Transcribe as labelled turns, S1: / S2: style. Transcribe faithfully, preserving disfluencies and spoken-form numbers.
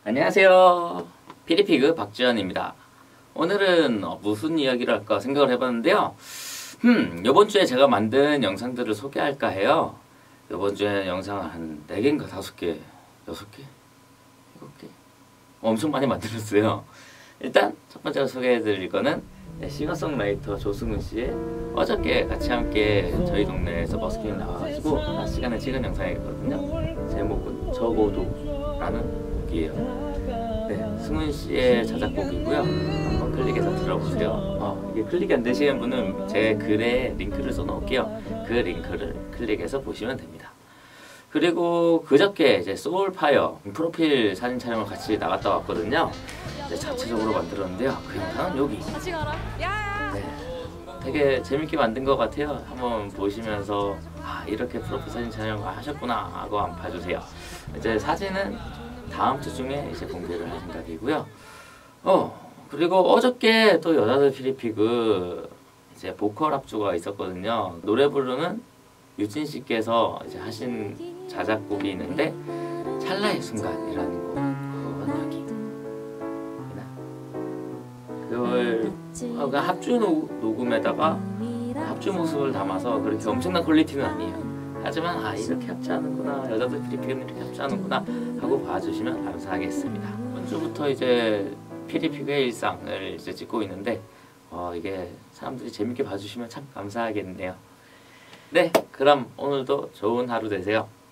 S1: 안녕하세요. 피리피그 박지현입니다. 오늘은 무슨 이야기를 할까 생각을 해봤는데요. 음, 요번 주에 제가 만든 영상들을 소개할까 해요. 요번 주에 영상을 한 네 개인가 다섯 개, 여섯 개, 일곱 개 엄청 많이 만들었어요. 일단 첫 번째로 소개해드릴 거는 싱어송라이터 조승훈 씨의 어저께 같이 함께 저희 동네에서 버스킹을 나와가지고 낮 시간에 찍은 영상이거든요. 제목은 적어도라는 곡이에요. 네, 승훈 씨의 자작곡이고요. 한번 클릭해서 들어보세요. 어, 이게 클릭이 안 되시는 분은 제 글에 링크를 써놓을게요. 그 링크를 클릭해서 보시면 됩니다. 그리고 그저께 이제 소울파이어 프로필 사진 촬영을 같이 나갔다 왔거든요. 이제 자체적으로 만들었는데요. 그 영상은 여기.
S2: 같이 가라. 야.
S1: 네, 되게 재밌게 만든 것 같아요. 한번 보시면서 아, 이렇게 프로필 사진 촬영을 하셨구나 하고 한번 봐주세요. 이제 사진은 다음 주 중에 이제 공개를 할 생각이고요. 어 그리고 어저께 또 여자들 피리피그 이제 보컬 합주가 있었거든요. 노래 부르는 유진 씨께서 이제 하신 자작곡이 있는데 찰나의 순간이라는 곡, 그건 여기 그걸 어, 합주 녹음에다가 합주 모습을 담아서 그렇게 엄청난 퀄리티는 아니에요. 하지만 아 이렇게 합주하는구나, 여자들 피리피그는 이렇게 합주하는구나 하고 봐주시면 감사하겠습니다. 이번 주부터 이제 피리피그의 일상을 이제 찍고 있는데 어, 이게 사람들이 재밌게 봐주시면 참 감사하겠네요. 네, 그럼 오늘도 좋은 하루 되세요.